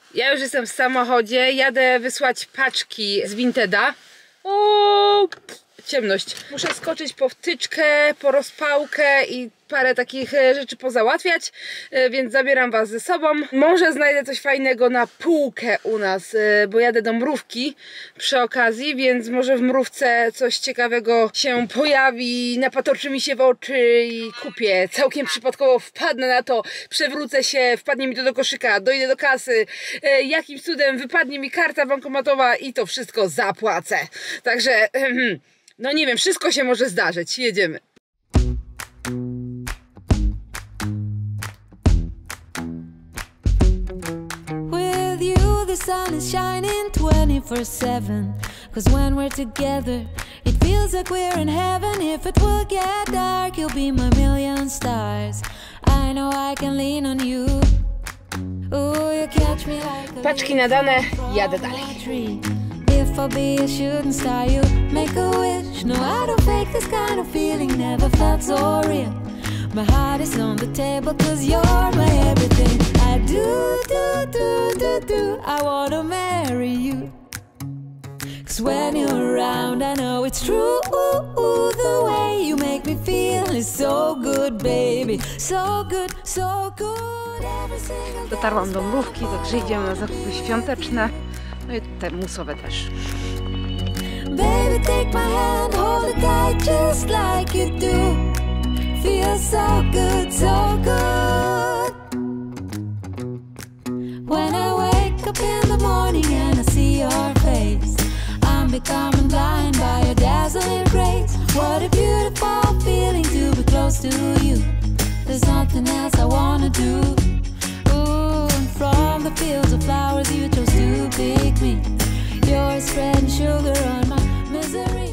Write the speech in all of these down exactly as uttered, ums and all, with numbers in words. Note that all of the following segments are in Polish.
Ja już jestem w samochodzie, jadę wysłać paczki z Vinteda. O, ciemność. Muszę skoczyć po wtyczkę, po rozpałkę i parę takich rzeczy pozałatwiać, więc zabieram was ze sobą. Może znajdę coś fajnego na półkę u nas, bo jadę do Mrówki przy okazji, więc może w Mrówce coś ciekawego się pojawi, napatoczy mi się w oczy i kupię. Całkiem przypadkowo wpadnę na to, przewrócę się, wpadnie mi to do koszyka, dojdę do kasy, jakimś cudem wypadnie mi karta bankomatowa i to wszystko zapłacę. Także, no nie wiem, wszystko się może zdarzyć. Jedziemy. The sun is shining twenty-four seven. Cause when we're together it feels like we're in heaven. If it will get dark you'll be my million stars. I know I can lean on you. Ooh, you catch me like a paczki nadane, jadę dalej. If I'll be a shooting star you make a wish. No, I don't fake this kind of feeling, never felt so real. My heart is on the table cause you're my everything. I do, do, do, do, do, I wanna marry you. Cause when you're around I know it's true. Ooh, ooh, the way you make me feel is so good, baby. So good, so good. Every single day. Dotarłam do Mrówki, także idziemy na zakupy świąteczne. No i te musowe też. Baby, take my hand, hold it tight just like you do. Feels so good, so good. When I wake up in the morning and I see your face, I'm becoming blind by your dazzling grace. What a beautiful feeling to be close to you. There's nothing else I wanna do. Ooh, and from the fields of flowers you chose to pick me. You're spreading sugar on my misery.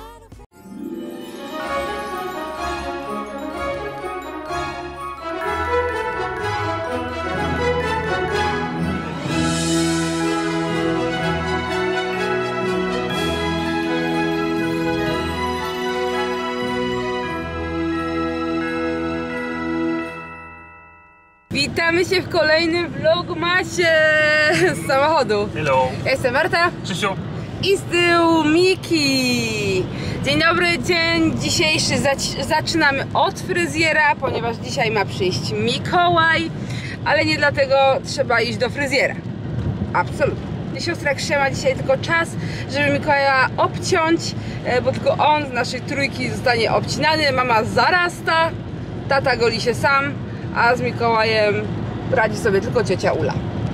Witamy się w kolejnym vlogmasie z samochodu. Hello. Ja jestem Marta. Krzysiu. I z tyłu Miki. Dzień dobry, dzień dzisiejszy zac zaczynamy od fryzjera, ponieważ dzisiaj ma przyjść Mikołaj, ale nie dlatego trzeba iść do fryzjera. Absolutnie. Siostra Krzema ma dzisiaj tylko czas, żeby Mikołaja obciąć, bo tylko on z naszej trójki zostanie obcinany. Mama zarasta, tata goli się sam, a z Mikołajem radzi sobie tylko ciocia Ula.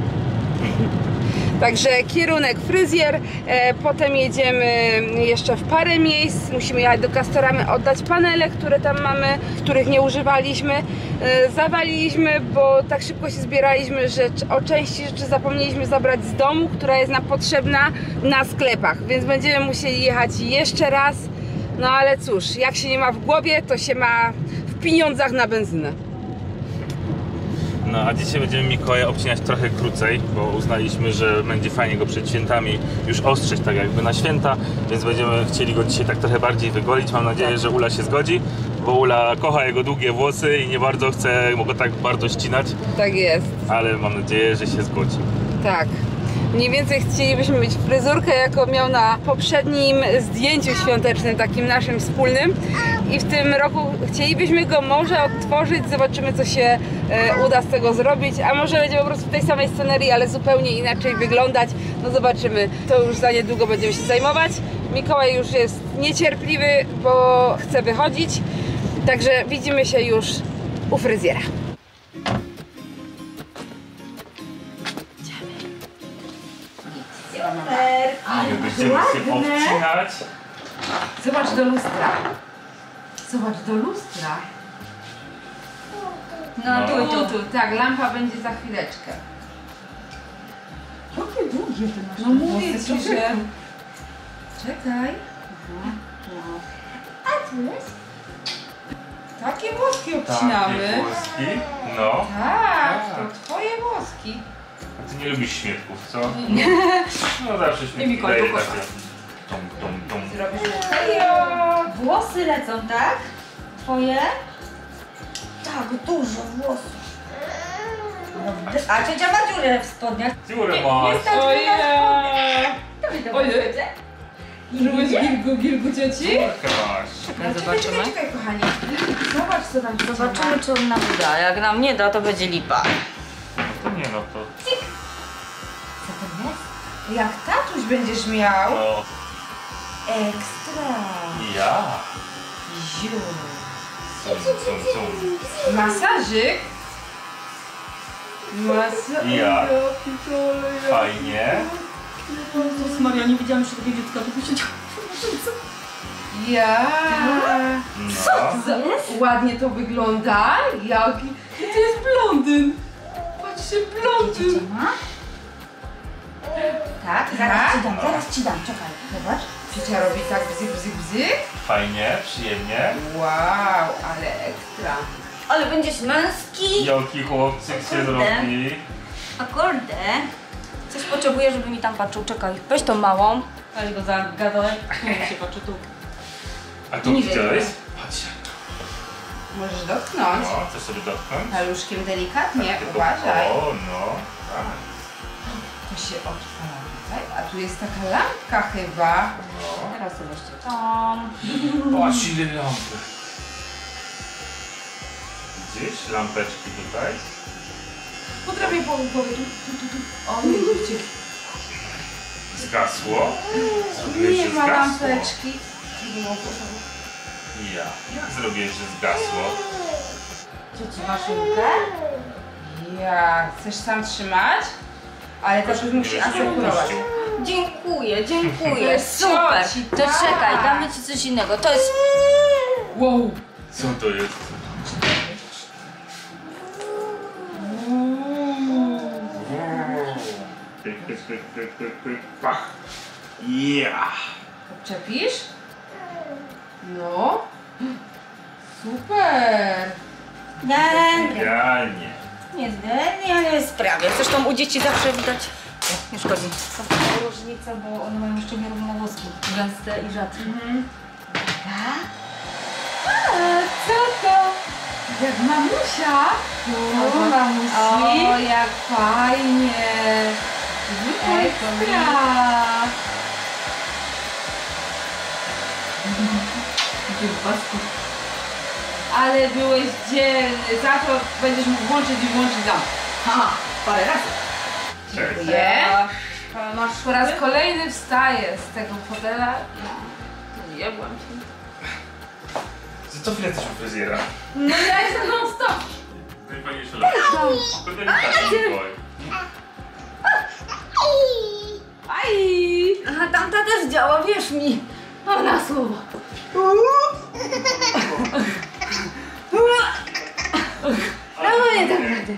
Także kierunek fryzjer, e, potem jedziemy jeszcze w parę miejsc, musimy jechać do Castoramy, oddać panele, które tam mamy, których nie używaliśmy. E, zawaliliśmy, bo tak szybko się zbieraliśmy, że o części rzeczy zapomnieliśmy zabrać z domu, która jest nam potrzebna na sklepach, więc będziemy musieli jechać jeszcze raz. No ale cóż, jak się nie ma w głowie, to się ma w pieniądzach na benzynę. No a dzisiaj będziemy Mikołaja obcinać trochę krócej, bo uznaliśmy, że będzie fajnie go przed świętami już ostrzyć tak jakby na święta, więc będziemy chcieli go dzisiaj tak trochę bardziej wygolić. Mam nadzieję, że Ula się zgodzi, bo Ula kocha jego długie włosy i nie bardzo chce go tak bardzo ścinać. Tak jest. Ale mam nadzieję, że się zgodzi. Tak. Mniej więcej chcielibyśmy mieć fryzurkę, jaką miał na poprzednim zdjęciu świątecznym, takim naszym wspólnym. I w tym roku chcielibyśmy go może odtworzyć, zobaczymy, co się e, uda z tego zrobić. A może będzie po prostu w tej samej scenerii, ale zupełnie inaczej wyglądać. No zobaczymy, to już za niedługo będziemy się zajmować. Mikołaj już jest niecierpliwy, bo chce wychodzić. Także widzimy się już u fryzjera. Ale będziemy się obcinać. Zobacz do lustra. Zobacz do lustra. No, No. tu, tu, tu. Tak, lampa będzie za chwileczkę. Jakie długie ty masz? No mówię ci, że... Czekaj. A tu jest? Takie włoski obcinamy. Takie włoski. No. Tak, Tak. to twoje włoski. A ty nie lubisz śmietków, co? No zawsze śmietki Mikołaj, daje pokocha. takie. Tom, tom, tom. Zrobisz hejo. Włosy lecą, tak? Twoje? Tak, dużo włosów. A ciocia ma dziurę w spodniach. Dziurę masz. Ojej! Ojej! Żebyś Gilgu, Gilgu cioci? Jakaś. Zobaczymy. Czekaj, kochani. Zobacz, co tam Zobaczymy, czy on nam da. Jak nam nie da, to będzie lipa. To nie no to. Co to jest? Jak tatuś będziesz miał? No. Ekstra. Ja. Ziu. Cum, cum, cum. Masażyk. Masa... Ja. Fajnie. Jezus Maria, nie widziałam jeszcze takiego dziecka, to się działo. Ja. No. Za- Ładnie to wygląda. Jaki... I to jest blondyn. Patrzcie, blondyn. Ma? Tak, Tak? zaraz ci dam, zaraz ci dam, czekaj, zobacz. Ciocia robi tak bzyk, bzyk, bzyk. Fajnie, przyjemnie. Wow, ale ekstra. Ale będziesz męski. Jaki chłopczyk się zrobi. A kurde, coś potrzebuję, żeby mi tam patrzył, czekaj. Weź tą małą. Weź go zagadałem. Nie się patrzy tu. A tu Nie widziałeś? wiem. Patrz. Możesz dotknąć. No, chcesz sobie dotknąć? Paluszkiem delikatnie, Tylko- uważaj. O, no. Tak. To się otwiera tutaj, a tu jest taka lampka chyba. No. Teraz sobie weźcie tam. Patrz ile lampy. Widzisz lampeczki tutaj? Potrafię po głowie. Tu, tu, tu, tu. O, nie, widzicie. Zgasło? Zrobiłeś, Nie że ma zgasło? lampeczki. Ja. Jak zrobiłeś, że zgasło? Cioci, masz rękę? Ja, chcesz sam trzymać? Ale to już musi asekurować. Dziękuję, dziękuję, super. Cioci, To tak. czekaj, damy ci coś innego. To jest... Wow. Co to jest? Pyk, pyk, pyk, pyk, pyk, pyk, pach. Ja. Odczepisz? No. Super. Nie, Idealnie. nie, nie, nie jest sprawie. Zresztą u dzieci zawsze widać... O, nie szkodzi. Są takie różnice, bo one mają jeszcze nierówne włoski. Gęste i rzadkie. A, co to? Jak mamusia? O, mamusi. O, jak fajnie. Ekstra. Ale byłeś dzielny. Za to będziesz mógł włączyć i włączyć lampę. Aha, parę razy. Cześć. Dziękuję. Masz po raz kolejny wstaję z tego fotela. i Jebłam się. Co chwilę jesteś u fryzjera? No ja jestem non stop. Najfajniejsze lata. To delikatny boy. Aj! Aha, tamta też działa, wierz mi. Mam na słowo. No nie tak rady.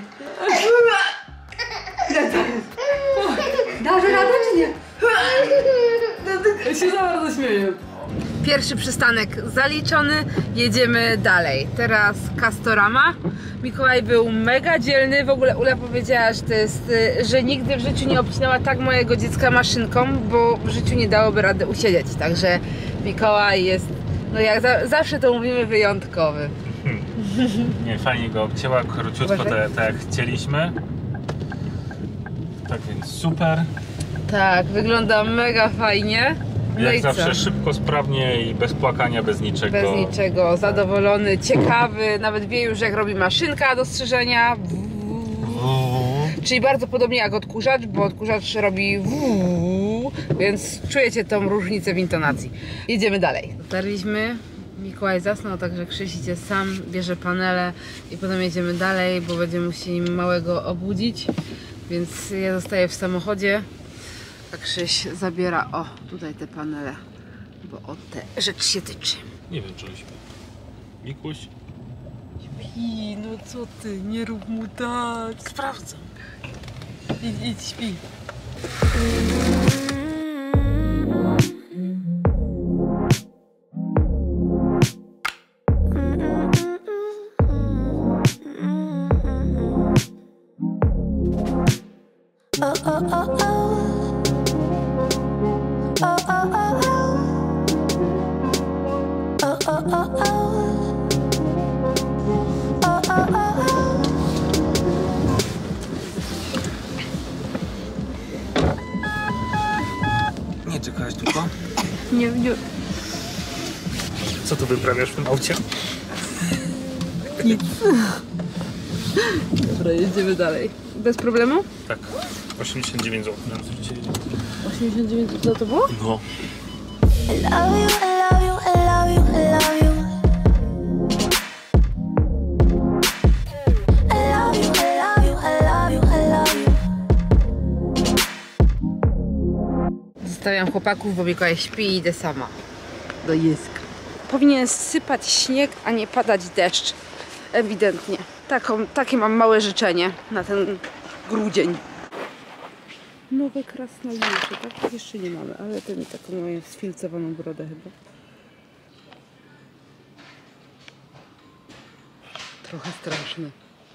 Dasz radę czy nie? Ja się za bardzo śmieję. Pierwszy przystanek zaliczony, jedziemy dalej. Teraz Castorama. Mikołaj był mega dzielny, w ogóle Ula powiedziała, że to jest, że nigdy w życiu nie obcinała tak mojego dziecka maszynką, bo w życiu nie dałoby rady usiedzieć. Także Mikołaj jest, no jak za, zawsze to mówimy, wyjątkowy. Nie, fajnie go obcięła, króciutko, tak, tak jak chcieliśmy. Tak więc super. Tak, wygląda mega fajnie. No Jak i co? zawsze szybko, sprawnie i bez płakania, bez niczego. Bez niczego, zadowolony, ciekawy, nawet wie już jak robi maszynka do strzyżenia. Czyli bardzo podobnie jak odkurzacz, bo odkurzacz robi wuuu, więc czujecie tą różnicę w intonacji. Jedziemy dalej. Dotarliśmy, Mikołaj zasnął, także Krzyś idzie sam, bierze panele i potem jedziemy dalej, bo będziemy musieli małego obudzić, więc ja zostaję w samochodzie, a Krzyś zabiera, o, tutaj te panele, bo o te rzecz się tyczy. Nie wiem, czy śpi. Mikuś? Śpi, no co ty, nie rób mu tak. Sprawdzam. Idź, idź, śpi. Oh, oh, oh, oh. Oh, oh, oh, oh. Oh, oh, oh, oh. Oh, oh, oh, oh. Czekałaś tylko? Nie, nie. Co tu wyprawiasz w tym aucie? Nic. Dobra, jedziemy dalej. Bez problemu? Tak. osiemdziesiąt dziewięć złotych. osiemdziesiąt dziewięć złotych to, to było? No. I love you, I love you, I love you, I love you. I love you, I love you, I love you, I love you. Zostawiam chłopaków, bo Mikołaj śpi i idę sama do Jeska. Powinien sypać śnieg, a nie padać deszcz. Ewidentnie. Taką, takie mam małe życzenie na ten grudzień. Nowe krasnalisze, tak? Jeszcze nie mamy, ale ten taką mają sfilcowaną brodę chyba. Trochę straszny.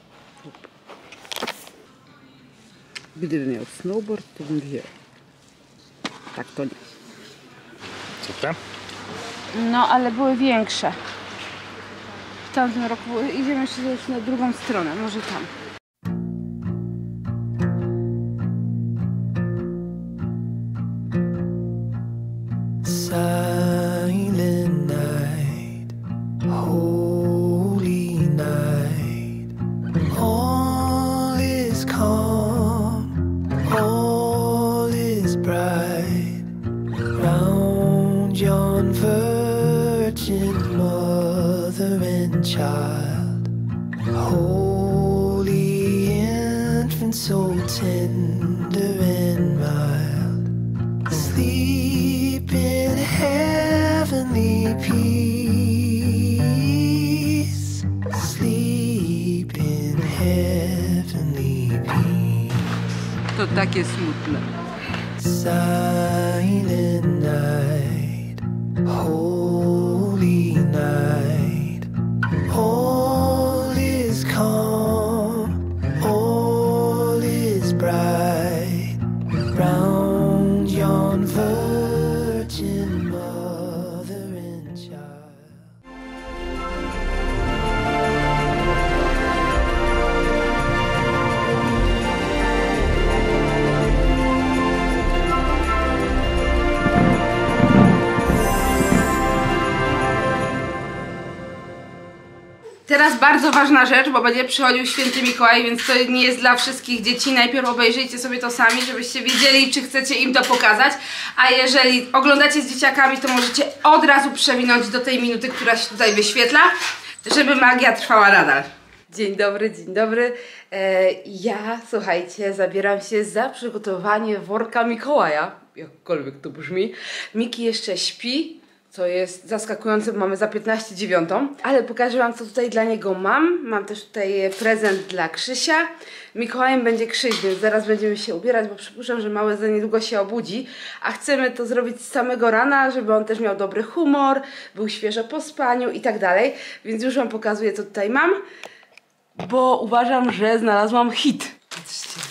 Gdyby miał snowboard, to bym wziął. Tak to nie. Super. No, ale były większe. W tamtym roku były. Idziemy jeszcze już na drugą stronę, może tam. Silent night, holy night, all is calm, all is bright, round yon virgin mother and child, holy infant so tender and mild, sleep in heavenly peace, sleep in heavenly peace. To takie smutne. Silent night, holy night, all is calm, all is bright, round yon virgin mother and child. Teraz bardzo ważna rzecz, bo będzie przychodził święty Mikołaj, więc to nie jest dla wszystkich dzieci. Najpierw obejrzyjcie sobie to sami, żebyście wiedzieli, czy chcecie im to pokazać. A jeżeli oglądacie z dzieciakami, to możecie od razu przewinąć do tej minuty, która się tutaj wyświetla, żeby magia trwała nadal. Dzień dobry, dzień dobry. E, ja, słuchajcie, zabieram się za przygotowanie worka Mikołaja. Jakkolwiek to brzmi. Miki jeszcze śpi, co jest zaskakujące, bo mamy za piętnaście dziewiątą. Ale pokażę wam, co tutaj dla niego mam. Mam też tutaj prezent dla Krzysia. Mikołajem będzie Krzyś, więc zaraz będziemy się ubierać, bo przypuszczam, że mały za niedługo się obudzi. A chcemy to zrobić z samego rana, żeby on też miał dobry humor, był świeżo po spaniu i tak dalej. Więc już wam pokazuję, co tutaj mam, bo uważam, że znalazłam hit. Patrzcie.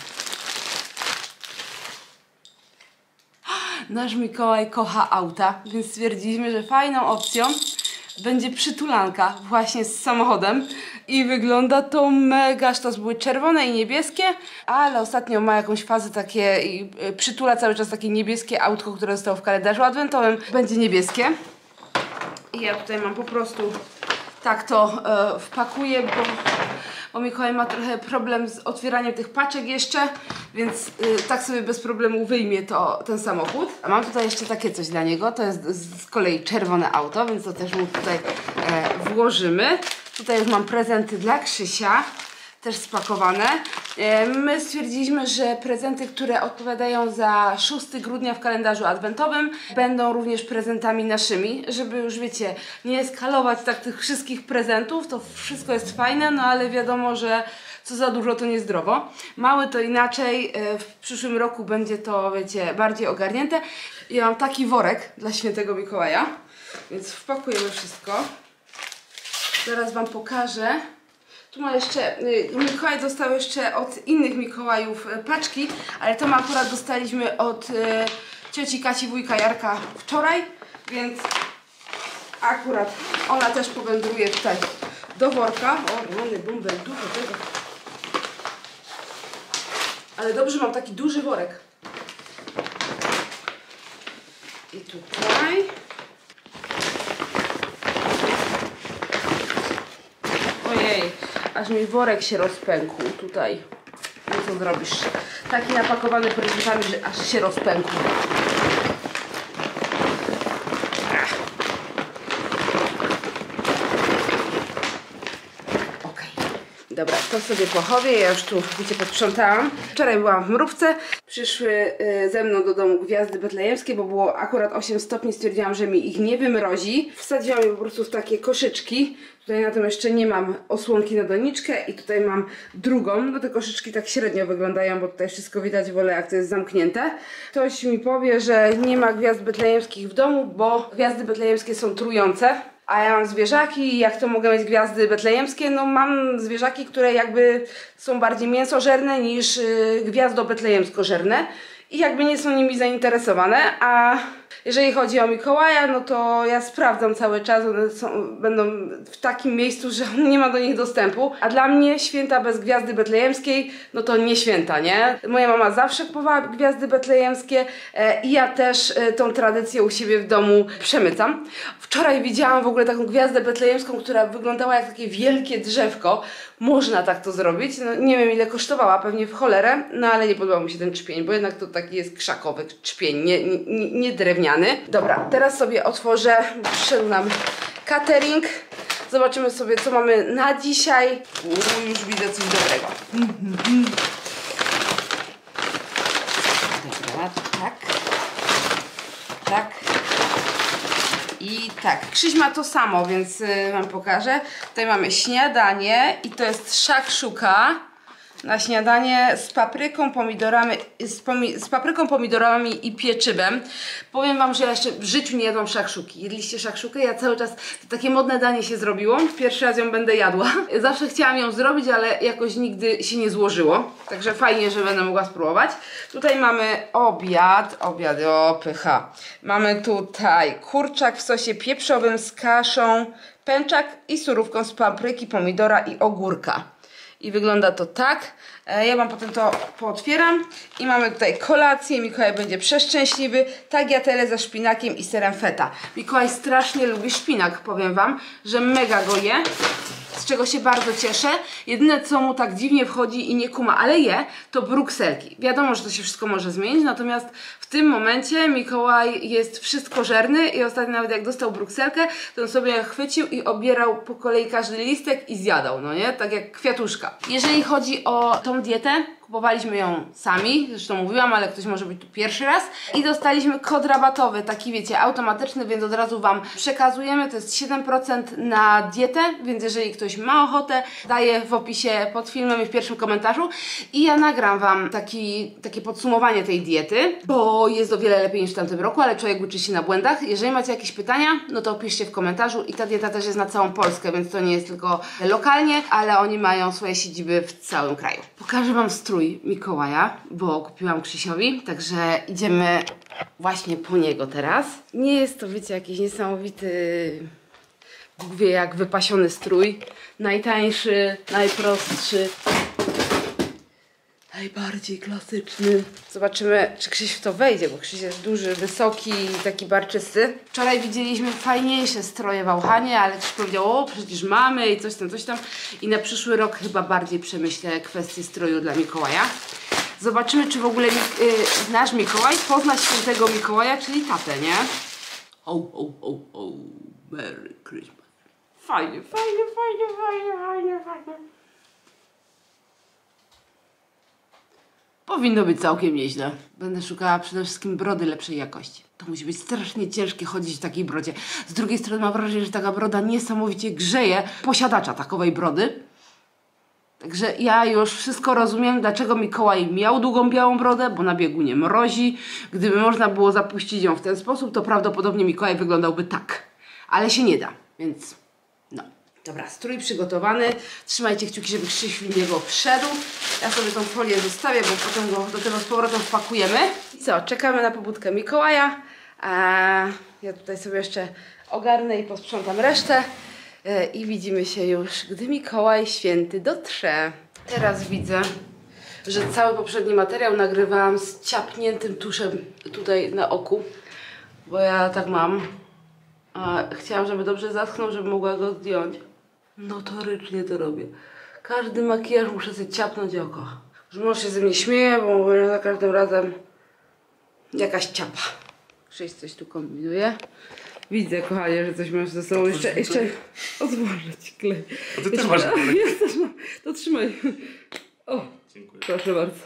Nasz Mikołaj kocha auta, więc stwierdziliśmy, że fajną opcją będzie przytulanka właśnie z samochodem i wygląda to mega sztos. Były czerwone i niebieskie, ale ostatnio ma jakąś fazę takie i przytula cały czas takie niebieskie autko, które zostało w kalendarzu adwentowym. Będzie niebieskie i ja tutaj mam po prostu tak to e, wpakuję, bo, bo Mikołaj ma trochę problem z otwieraniem tych paczek jeszcze, więc e, tak sobie bez problemu wyjmie to, ten samochód. A mam tutaj jeszcze takie coś dla niego, to jest z, z kolei czerwone auto, więc to też mu tutaj e, włożymy. Tutaj już mam prezenty dla Krzysia, też spakowane. E, my stwierdziliśmy, że prezenty, które odpowiadają za szóstego grudnia w kalendarzu adwentowym, będą również prezentami naszymi, żeby już wiecie, nie skalować tak tych wszystkich prezentów, to wszystko jest fajne, no ale wiadomo, że co za dużo to niezdrowo. Mały to inaczej, e, w przyszłym roku będzie to, wiecie, bardziej ogarnięte. Ja mam taki worek dla świętego Mikołaja, więc wpakujemy wszystko. Zaraz wam pokażę. Tu ma jeszcze, Mikołaj dostał jeszcze od innych Mikołajów paczki, ale to my akurat dostaliśmy od y, cioci Kasi, wujka Jarka wczoraj, więc akurat ona też powędruje tutaj do worka. O, mamy bumber, dużo tego. Ale dobrze, mam taki duży worek. I tutaj. Ojej, aż mi worek się rozpękł tutaj. No co zrobisz? Taki napakowany prezentami, że aż się rozpękł. Dobra, to sobie pochowię, ja już tu, wiecie, posprzątałam. Wczoraj byłam w mrówce, przyszły y, ze mną do domu gwiazdy betlejemskie, bo było akurat osiem stopni, stwierdziłam, że mi ich nie wymrozi. Wsadziłam je po prostu w takie koszyczki. Tutaj na tym jeszcze nie mam osłonki na doniczkę i tutaj mam drugą. No te koszyczki tak średnio wyglądają, bo tutaj wszystko widać, wolę jak to jest zamknięte. Ktoś mi powie, że nie ma gwiazd betlejemskich w domu, bo gwiazdy betlejemskie są trujące. A ja mam zwierzaki, jak to mogę mieć gwiazdy betlejemskie? No mam zwierzaki, które jakby są bardziej mięsożerne niż yy, gwiazdo betlejemsko-żerne i jakby nie są nimi zainteresowane, a jeżeli chodzi o Mikołaja, no to ja sprawdzam cały czas, one są, będą w takim miejscu, że on nie ma do nich dostępu, a dla mnie święta bez gwiazdy betlejemskiej, no to nie święta, nie? Moja mama zawsze kupowała gwiazdy betlejemskie e, i ja też e, tą tradycję u siebie w domu przemycam. Wczoraj widziałam w ogóle taką gwiazdę betlejemską, która wyglądała jak takie wielkie drzewko. Można tak to zrobić, no, nie wiem ile kosztowała, pewnie w cholerę, no ale nie podobał mi się ten czpień, bo jednak to taki jest krzakowy czpień, nie, nie, nie drewniany. Dobra, teraz sobie otworzę, przyszedł nam catering. Zobaczymy sobie, co mamy na dzisiaj. Uuu, już widzę coś dobrego. Dobra, tak. Tak. I tak, Krzyś ma to samo, więc yy, wam pokażę. Tutaj mamy śniadanie i to jest szakszuka na śniadanie z papryką, pomidorami, z, pomi z papryką, pomidorami i pieczywem. Powiem wam, że ja jeszcze w życiu nie jadłam szakszuki. Jedliście szakszukę? Ja cały czas, to takie modne danie się zrobiło. Pierwszy raz ją będę jadła. Zawsze chciałam ją zrobić, ale jakoś nigdy się nie złożyło. Także fajnie, że będę mogła spróbować. Tutaj mamy obiad. Obiad, o pycha. Mamy tutaj kurczak w sosie pieprzowym z kaszą, pęczak i surówką z papryki, pomidora i ogórka. I wygląda to tak. Ja wam potem to pootwieram. I mamy tutaj kolację. Mikołaj będzie przeszczęśliwy. Tagliatelle ze szpinakiem i serem feta. Mikołaj strasznie lubi szpinak, powiem wam, że mega go je. Z czego się bardzo cieszę. Jedyne co mu tak dziwnie wchodzi i nie kuma, ale je, to brukselki. Wiadomo, że to się wszystko może zmienić, natomiast w tym momencie Mikołaj jest wszystkożerny i ostatnio nawet jak dostał brukselkę, to on sobie chwycił i obierał po kolei każdy listek i zjadał, no nie? Tak jak kwiatuszka. Jeżeli chodzi o tą dietę, kupowaliśmy ją sami, zresztą mówiłam, ale ktoś może być tu pierwszy raz. I dostaliśmy kod rabatowy, taki wiecie, automatyczny, więc od razu wam przekazujemy. To jest siedem procent na dietę, więc jeżeli ktoś ma ochotę, daję w opisie pod filmem i w pierwszym komentarzu. I ja nagram wam taki, takie podsumowanie tej diety, bo jest o wiele lepiej niż w tamtym roku, ale człowiek uczy się na błędach. Jeżeli macie jakieś pytania, no to piszcie w komentarzu. I ta dieta też jest na całą Polskę, więc to nie jest tylko lokalnie, ale oni mają swoje siedziby w całym kraju. Pokażę wam strój Mikołaja, bo kupiłam Krzysiowi, także idziemy właśnie po niego teraz. Nie jest to, wiecie, jakiś niesamowity, Bóg wie jak wypasiony strój. Najtańszy, najprostszy, najbardziej klasyczny. Zobaczymy, czy Krzyś w to wejdzie, bo Krzyś jest duży, wysoki i taki barczysty. Wczoraj widzieliśmy fajniejsze stroje w Auchanie, ale Krzyś powiedział, o przecież mamy i coś tam, coś tam. I na przyszły rok chyba bardziej przemyślę kwestię stroju dla Mikołaja. Zobaczymy, czy w ogóle yy, nasz Mikołaj pozna świętego Mikołaja, czyli tatę, nie? O, o, o, o, Merry Christmas. Fajnie, fajnie, fajnie, fajnie, fajnie, fajnie. Powinno być całkiem nieźle. Będę szukała przede wszystkim brody lepszej jakości. To musi być strasznie ciężkie chodzić w takiej brodzie. Z drugiej strony mam wrażenie, że taka broda niesamowicie grzeje posiadacza takowej brody. Także ja już wszystko rozumiem, dlaczego Mikołaj miał długą białą brodę, bo na biegunie mrozi. Gdyby można było zapuścić ją w ten sposób, to prawdopodobnie Mikołaj wyglądał tak. Ale się nie da, więc no. Dobra, strój przygotowany. Trzymajcie kciuki, żeby Krzyś w niego wszedł. Ja sobie tą folię zostawię, bo potem go do tego z powrotem wpakujemy. I co, czekamy na pobudkę Mikołaja. Eee, ja tutaj sobie jeszcze ogarnę i posprzątam resztę. Eee, I widzimy się już, gdy Mikołaj Święty dotrze. Teraz widzę, że cały poprzedni materiał nagrywałam z ciapniętym tuszem tutaj na oku. Bo ja tak mam. A chciałam, żeby dobrze zaschnął, żeby mogła go zdjąć. Notorycznie to robię. Każdy makijaż muszę sobie ciapnąć oko. Że mąż się ze mnie śmieje, bo mówię, że za każdym razem jakaś ciapa. Krzyś coś tu kombinuje. Widzę, kochanie, że coś masz ze sobą. Jeszcze, jeszcze odłożę ci klej. A ty też masz klej. Ja też mam. To trzymaj. O, Dziękuję. proszę bardzo.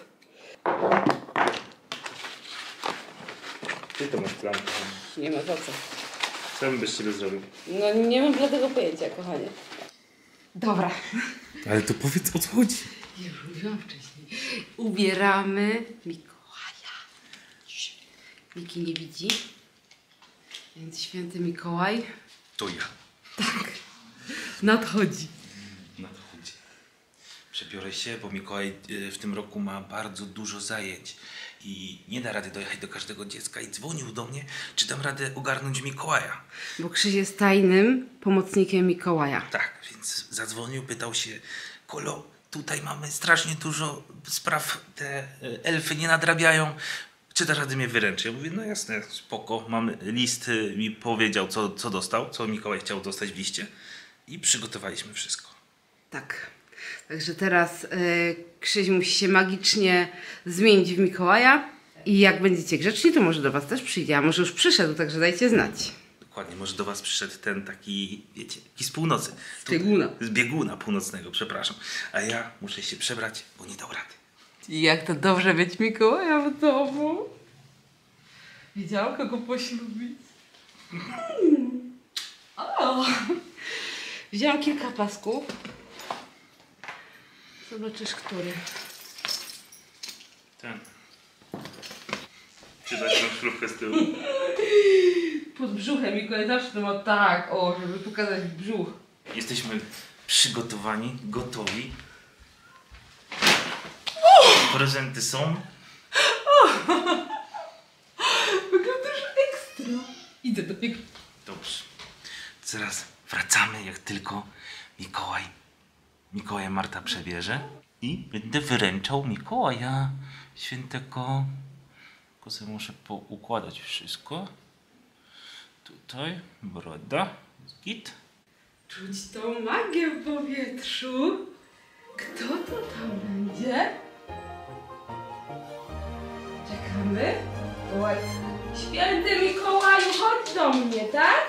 Ty to masz plan. Nie ma za co. Co bym bez ciebie zrobił? No nie mam dla tego pojęcia, kochanie. Dobra. Ale to powiedz, o co chodzi. Już mówiłam wcześniej. Ubieramy Mikołaja. Miki nie widzi. Więc święty Mikołaj To ja. nadchodzi. Nadchodzi. Przebiorę się, bo Mikołaj y, w tym roku ma bardzo dużo zajęć i nie da rady dojechać do każdego dziecka i dzwonił do mnie, czy dam radę ogarnąć Mikołaja. Bo Krzyś jest tajnym pomocnikiem Mikołaja. Tak, więc zadzwonił, pytał się, Kolo, tutaj mamy strasznie dużo spraw, te y, elfy nie nadrabiają, czy da rady mnie wyręczy? Ja mówię, no jasne, spoko, mam list, y, mi powiedział, co, co dostał, co Mikołaj chciał dostać w liście i przygotowaliśmy wszystko. Tak. Także teraz y, Krzyś musi się magicznie zmienić w Mikołaja. I jak będziecie grzeczni, to może do was też przyjdzie. A może już przyszedł, także dajcie znać. Dokładnie, może do was przyszedł ten taki, wiecie, taki z północy. Z bieguna. Z bieguna północnego, przepraszam. A ja muszę się przebrać, bo nie dał rady. I jak to dobrze być Mikołaja w domu. Wiedziałam, kogo poślubić. Mm. O. Wzięłam kilka pasków. Zobaczysz, który. Ten. Czy dać tą szlufkę z tyłu? Pod brzuchem Mikołaj zawsze to ma tak, o, żeby pokazać brzuch. Jesteśmy przygotowani, gotowi. Prezenty są. Wyglądasz ekstra. Idę do niego. Dobrze. Teraz wracamy, jak tylko Mikołaj, Mikołaj Marta przebierze i będę wyręczał Mikołaja Świętego. Tylko sobie muszę poukładać wszystko. Tutaj broda, git. Czuć tą magię w powietrzu. Kto to tam będzie? Czekamy. Oj. Święty Mikołaju, chodź do mnie, tak?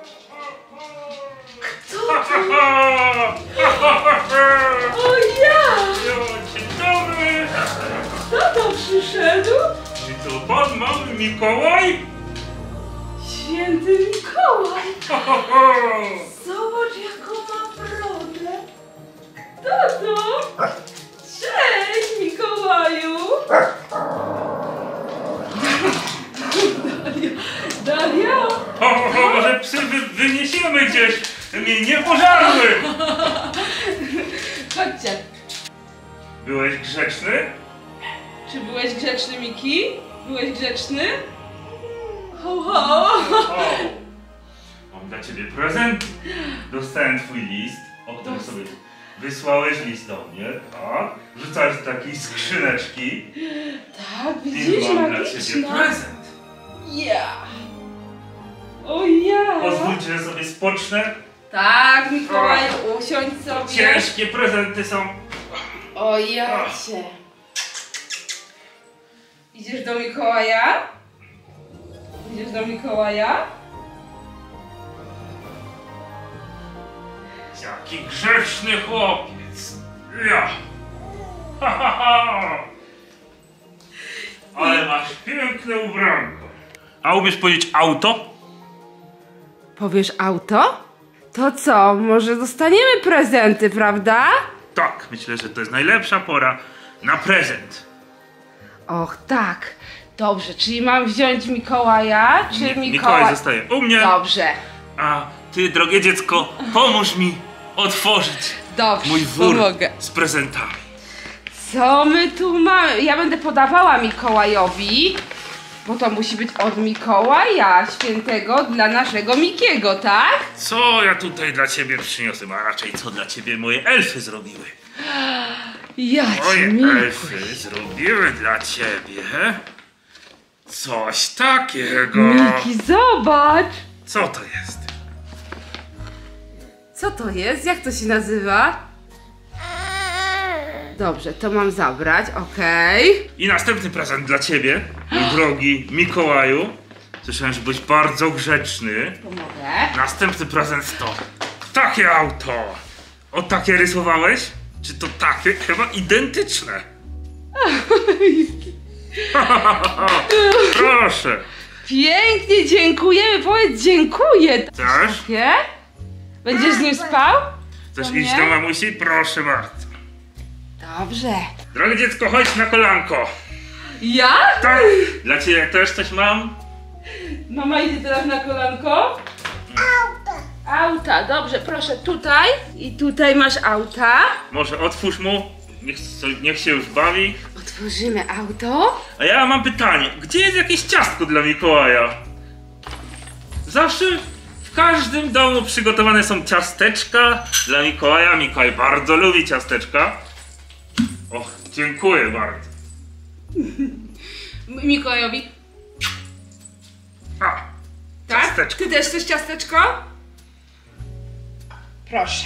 Kto to? O ja! Dzień dobry! Kto to przyszedł? I to pan mamy Mikołaj? Święty Mikołaj! Zobacz, jaką ma brodę! Kto to? Cześć, Mikołaju! Dalia! Dalia! Ho, ho, ho, może psy wy, wyniesiemy gdzieś! Mnie nie pożarły! Chodźcie! Byłeś grzeczny? Czy byłeś grzeczny, Miki? Byłeś grzeczny? Ho, ho! O, mam dla ciebie prezent. Dostałem twój list, o którym Dost- sobie wysłałeś list do mnie, tak? Wrzucałeś do takiej skrzyneczki Tak, i widzisz, mam dla ciebie magiczna! prezent. Ja! O ja! Pozwólcie, że sobie spocznę. Tak, Mikołaju, usiądź sobie. Ciężkie prezenty są. O ja cię. Idziesz do Mikołaja? Idziesz do Mikołaja? Jaki grzeczny chłopiec. Ja. Ha, ha, ha. Ale masz piękne ubranko. A umiesz powiedzieć auto? Powiesz auto? To co, może dostaniemy prezenty, prawda? Tak, myślę, że to jest najlepsza pora na prezent. Och, tak. Dobrze, czyli mam wziąć Mikołaja, czy Mikołaj... Mikołaj zostaje u mnie, Dobrze, a ty, drogie dziecko, pomóż mi otworzyć dobrze, mój wór pomogę. z prezentami. Co my tu mamy? Ja będę podawała Mikołajowi, bo to musi być od Mikołaja Świętego dla naszego Mikiego, tak? Co ja tutaj dla ciebie przyniosłem, a raczej co dla ciebie moje elfy zrobiły? Ja Moje ci, Miku. elfy zrobiły dla ciebie Coś takiego. Miki, zobacz! Co to jest? Co to jest? Jak to się nazywa? Dobrze, to mam zabrać, okej. I następny prezent dla ciebie, mój drogi Mikołaju. Słyszałem, że byłeś bardzo grzeczny. Pomogę. Następny prezent to takie auto. O takie rysowałeś? Czy to takie? Chyba identyczne. Proszę. Pięknie, dziękujemy, powiedz dziękuję. Chcesz? Nie? Będziesz z nim spał? Chcesz To iść nie? do mamusi? Proszę bardzo. Dobrze. Drogie dziecko, chodź na kolanko. Ja? Tak. Dla ciebie też coś mam? Mama idzie teraz na kolanko? Auta. Auta, dobrze, proszę tutaj. I tutaj masz auta. Może otwórz mu. Niech, niech się już bawi. Otworzymy auto. A ja mam pytanie. Gdzie jest jakieś ciastko dla Mikołaja? Zawsze w każdym domu przygotowane są ciasteczka dla Mikołaja. Mikołaj bardzo lubi ciasteczka. O, dziękuję bardzo. M- Mikołajowi. A, Tak? ciasteczko. Ty też chcesz ciasteczko? Proszę.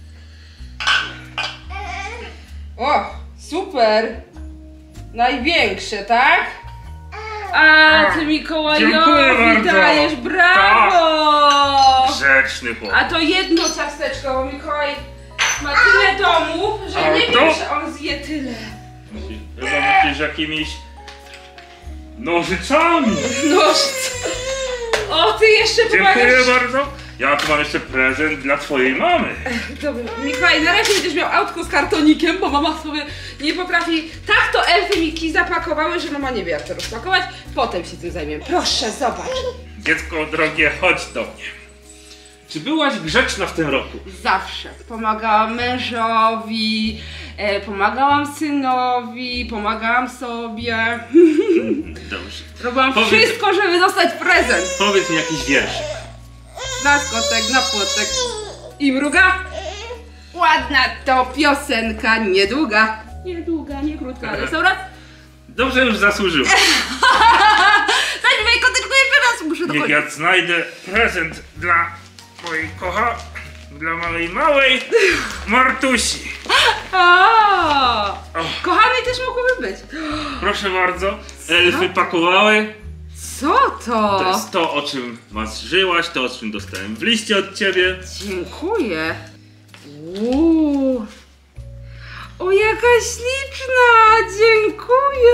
O, super. Największe, tak? A, ty Dziękuję Mikołajowi bardzo. dajesz, brawo! Grzeczny chłop. A to jedno ciasteczko, bo Mikołaj ma tyle domów, że A nie to? wiem, że on zje tyle. Chyba myślisz jakimiś nożyczami. Nożce. O, ty jeszcze Dziękuję pomagasz. bardzo. Ja tu mam jeszcze prezent dla twojej mamy. Dobra, Mikołaj, na razie będziesz miał autko z kartonikiem, bo mama sobie nie potrafi. Tak to elfy Miki zapakowały, że mama nie wie jak to rozpakować. Potem się tym zajmiemy. Proszę, zobacz. Dziecko drogie, chodź do mnie. Czy byłaś grzeczna w tym roku? Zawsze pomagałam mężowi, e, pomagałam synowi, pomagałam sobie. Dobrze. Robiłam Powiedz- wszystko, żeby dostać prezent. Powiedz mi jakiś wierszyk. Na skotek, na płotek i mruga. Ładna to piosenka, niedługa. Niedługa, nie krótka, ale co raz? Dobrze, już zasłużył. Zaśpiewaj koteczku jeszcze raz, muszę Niech dokończyć. ja znajdę prezent dla mojej kocha... dla mojej małej Martusi. A, Och. kochanej też mogłoby być. Proszę bardzo, elfy pakowały. Co to? To jest to, o czym marzyłaś, to, o czym dostałem w liście od ciebie. Dziękuję. Uuu. O, jaka śliczna! Dziękuję!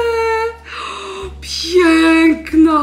Piękna!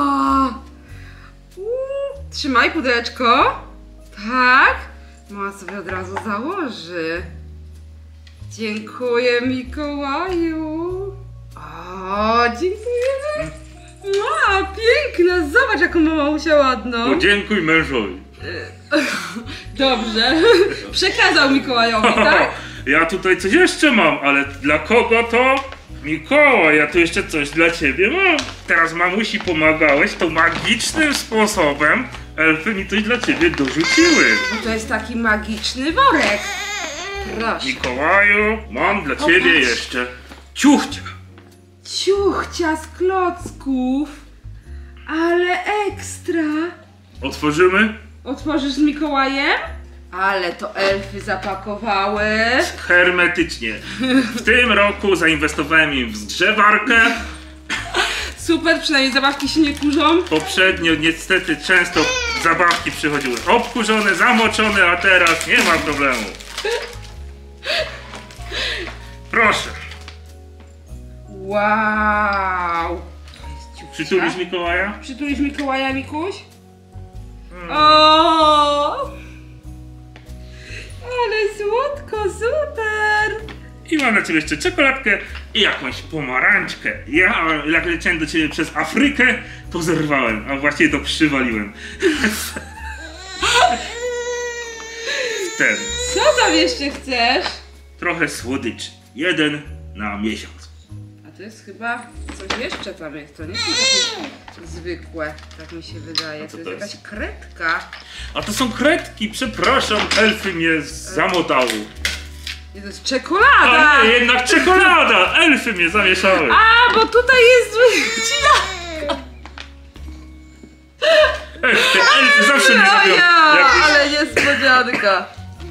Uuu. Trzymaj pudełeczko. Tak? Mama sobie od razu założy. Dziękuję, Mikołaju. O, dziękujemy. A, piękna! Zobacz, jaką mama musiała ładną. Podziękuj mężowi. Dobrze. Przekazał Mikołajowi, tak? Ja tutaj coś jeszcze mam, ale dla kogo to? Mikołaj, ja tu jeszcze coś dla ciebie mam. Teraz mamusi pomagałeś, to magicznym sposobem elfy mi coś dla ciebie dorzuciły. To jest taki magiczny worek. Proszę. Mikołaju, mam dla ciebie Popatrz. jeszcze ciuchcia. Ciuchcia z klocków. Ale ekstra. Otworzymy? Otworzysz z Mikołajem? Ale to elfy zapakowały. Hermetycznie. W tym roku zainwestowałem im w zgrzewarkę. Super, przynajmniej zabawki się nie kurzą. Poprzednio niestety często zabawki przychodziły obkurzone, zamoczone, a teraz nie ma problemu. Proszę. Wow. To jest ciuchcia. Przytulisz Mikołaja? Przytulisz Mikołaja, Mikuś? O! Ale słodko, super! I mam dla ciebie jeszcze czekoladkę i jakąś pomarańczkę. Ja, jak leciałem do ciebie przez Afrykę, to zerwałem, a właściwie to przywaliłem. Ten. Co tam jeszcze chcesz? Trochę słodyczy. Jeden na miesiąc. A to jest chyba coś jeszcze tam jest, to nie są takie zwykłe, tak mi się wydaje. To co jest to jakaś jest? kredka. A to są kredki, przepraszam, elfy mnie zamotały. Nie, to jest czekolada! A nie, jednak czekolada! Elfy mnie zamieszały. A, bo tutaj jest zły- Te elfy zawsze mnie robią jakieś... ale niespodzianka.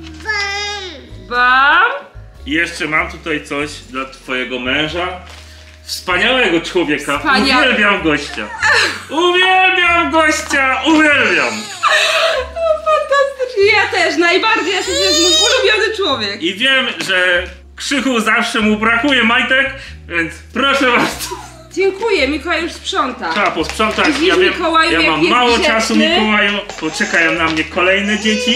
Bam! I jeszcze mam tutaj coś dla twojego męża. Wspaniałego człowieka. Wspaniały. Uwielbiam gościa. Uwielbiam gościa. Uwielbiam. Fantastycznie, ja też. Najbardziej, ja się to jest mój ulubiony człowiek. I wiem, że Krzychu zawsze mu brakuje majtek, więc proszę bardzo. Dziękuję, Mikołaj już sprząta. Trzeba posprzątać. Widzisz, Ja wiem, Mikołaju, ja jak mam jest mało grzeczny? czasu, Mikołaju, bo czekają na mnie kolejne dzieci.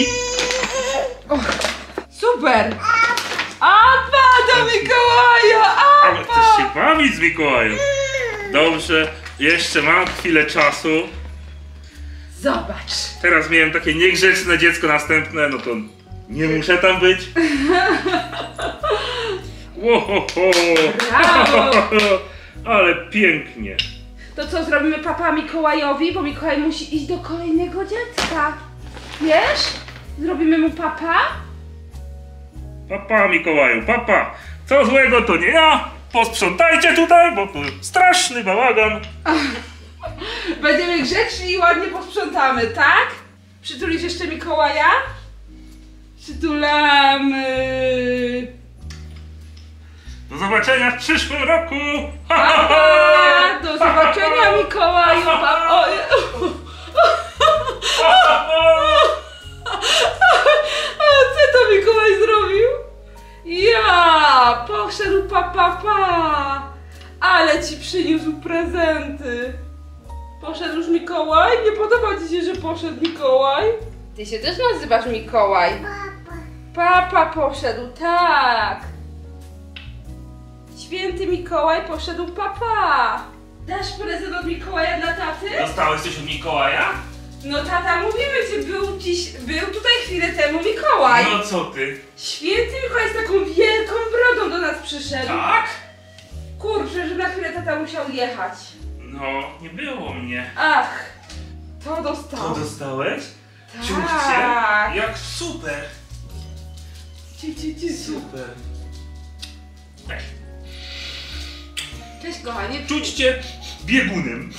Super! Apa do Mikołaja! Ale Apa! chcesz się bawić z Mikołaju. Dobrze, jeszcze mam chwilę czasu. Zobacz. Teraz miałem takie niegrzeczne dziecko następne, no to nie muszę tam być. Łohoho. Brawo! Ale pięknie. To co, zrobimy papa Mikołajowi, bo Mikołaj musi iść do kolejnego dziecka. Wiesz? Zrobimy mu papa? Papa Mikołaju, papa. Co złego to nie ja. Posprzątajcie tutaj, bo tu straszny bałagan. Będziemy grzeczni i ładnie posprzątamy, tak? Przytulisz jeszcze Mikołaja? Przytulamy. Do zobaczenia w przyszłym roku. Papa! Do zobaczenia Mikołaju! Pa... O, a co to Mikołaj zrobił? Ja! Poszedł pa, pa, pa! Ale ci przyniósł prezenty! Poszedł już Mikołaj? Nie podoba ci się, że poszedł Mikołaj? Ty się też nazywasz Mikołaj. Papa. Papa poszedł, tak. Święty Mikołaj poszedł papa. Dasz prezent od Mikołaja dla taty? Dostałeś coś od Mikołaja? No tata, mówimy ci, był dziś, był tutaj chwilę temu Mikołaj. No co ty? Święty Mikołaj z taką wielką brodą do nas przyszedł. Tak? Kurczę, że na chwilę tata musiał jechać. No, nie było mnie. Ach, to dostał. To dostałeś? Tak. Ciuchcie, jak super. Ci, ci, ci, Super. Tak. Cześć kochanie. Czućcie biegunem.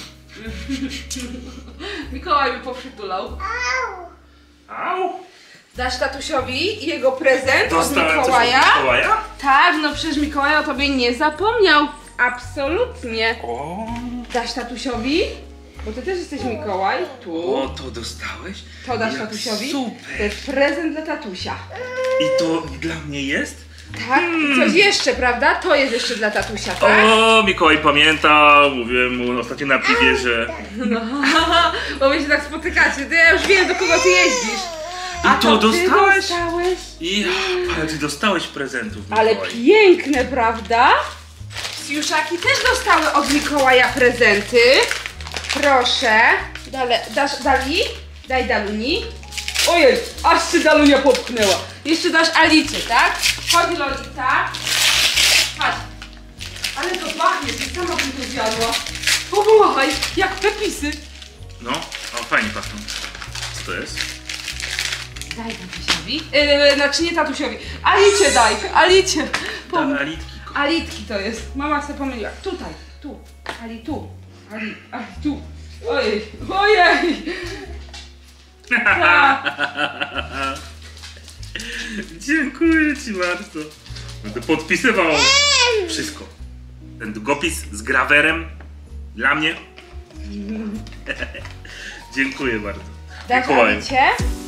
Mikołaj mi poprzytulał. Au. Dasz tatusiowi jego prezent Dostałem od coś Mikołaja? od Mikołaja? Tak, no przecież Mikołaj o tobie nie zapomniał. Absolutnie. O, Dasz tatusiowi? Bo ty też jesteś Mikołaj. Tu. o, to dostałeś? To dasz Jak tatusiowi? super. To jest prezent dla tatusia. I to dla mnie jest? Tak? I coś jeszcze, prawda? To jest jeszcze dla tatusia, tak? O, Mikołaj pamięta, mówiłem mu ostatnio na piwie, że... No, bo wy się tak spotykacie. To ja już wiem, do kogo ty jeździsz. A I to ty dostałeś? dostałeś? Ja, ale ty dostałeś prezentów, Ale Mikołaj. piękne, prawda? Siuszaki też dostały od Mikołaja prezenty. Proszę. Dale, dasz Dali? Daj Daluni. Ojej, aż się Dalunia popchnęła. Jeszcze dasz Alicie, tak? Chodź Lolita. Chodź. Ale to pachnie, ty sama bym to zjadła. Powołaj, jak pepisy. No, o, fajnie pachną. Co to jest? Daj tatusiowi. Yy, znaczy nie tatusiowi. Alicie daj, Alicie. Pom- Ta Alitki. Alitki to jest. Mama sobie pomyliła. Tutaj, tu. Ali tu. Ali, Ali tu. Ojej, ojej. Tak. Dziękuję ci bardzo. Będę podpisywał wszystko. Ten długopis z grawerem dla mnie. Dziękuję bardzo. Dasz Mikołaju. Alicie?